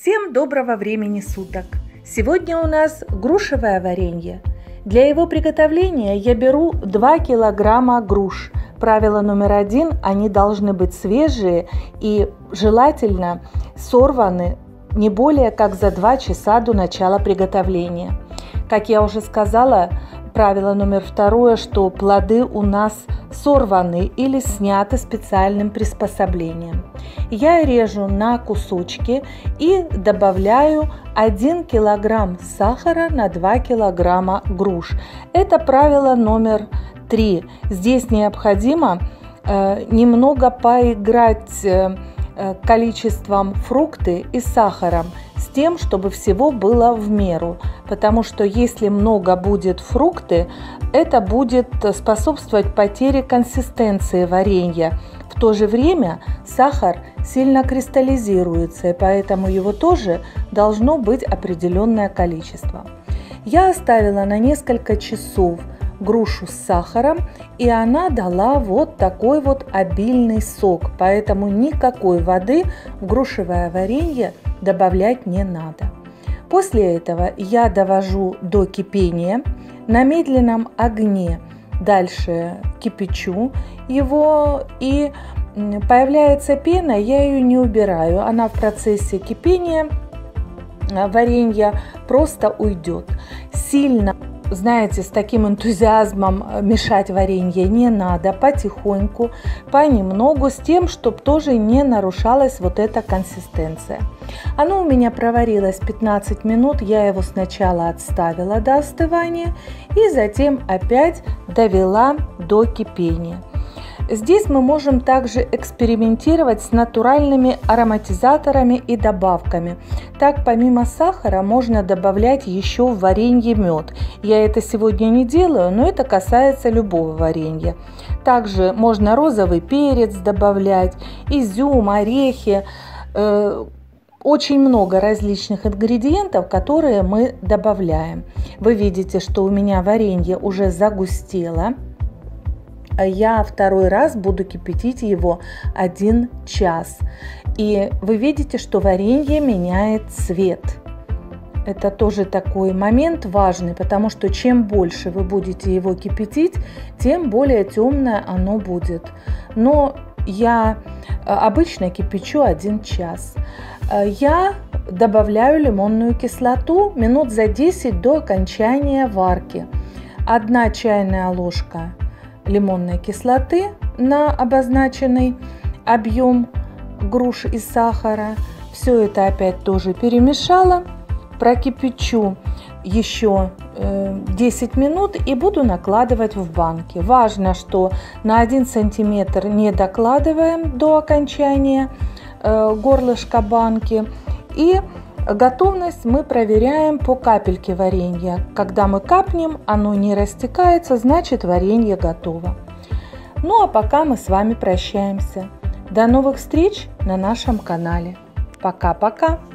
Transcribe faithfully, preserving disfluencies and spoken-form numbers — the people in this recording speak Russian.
Всем доброго времени суток! Сегодня у нас грушевое варенье. Для его приготовления я беру два килограмма груш. Правило номер один – они должны быть свежие и желательно сорваны не более как за два часа до начала приготовления. Как я уже сказала, правило номер второе, что плоды у нас сорваны или сняты специальным приспособлением. Я режу на кусочки и добавляю один килограмм сахара на два килограмма груш. Это правило номер три. Здесь необходимо э, немного поиграть э, количеством фрукты и сахаром, с тем, чтобы всего было в меру. Потому что если много будет фрукты, это будет способствовать потере консистенции варенья. В то же время сахар сильно кристаллизируется, и поэтому его тоже должно быть определенное количество. Я оставила на несколько часов грушу с сахаром, и она дала вот такой вот обильный сок, поэтому никакой воды в грушевое варенье добавлять не надо. После этого я довожу до кипения на медленном огне. Дальше кипячу его, и появляется пена, я ее не убираю. Она в процессе кипения варенья просто уйдет. Сильно, знаете, с таким энтузиазмом мешать варенье не надо, потихоньку, понемногу, с тем, чтобы тоже не нарушалась вот эта консистенция. Оно у меня проварилось пятнадцать минут, я его сначала отставила до остывания и затем опять довела до кипения. Здесь мы можем также экспериментировать с натуральными ароматизаторами и добавками. Так, помимо сахара можно добавлять еще в варенье мед. Я это сегодня не делаю, но это касается любого варенья. Также можно розовый перец добавлять, изюм, орехи. Очень много различных ингредиентов, которые мы добавляем. Вы видите, что у меня варенье уже загустело. Я второй раз буду кипятить его один час. И вы видите, что варенье меняет цвет. Это тоже такой момент важный, потому что чем больше вы будете его кипятить, тем более темное оно будет. Но я обычно кипячу один час. Я добавляю лимонную кислоту минут за десять до окончания варки. Одна чайная ложка лимонной кислоты на обозначенный объем груш и сахара. Все это опять тоже перемешала, прокипячу еще десять минут и буду накладывать в банки. Важно, что на один сантиметр не докладываем до окончания горлышка банки. И готовность мы проверяем по капельке варенья. Когда мы капнем, оно не растекается, значит варенье готово. Ну а пока мы с вами прощаемся. До новых встреч на нашем канале. Пока-пока!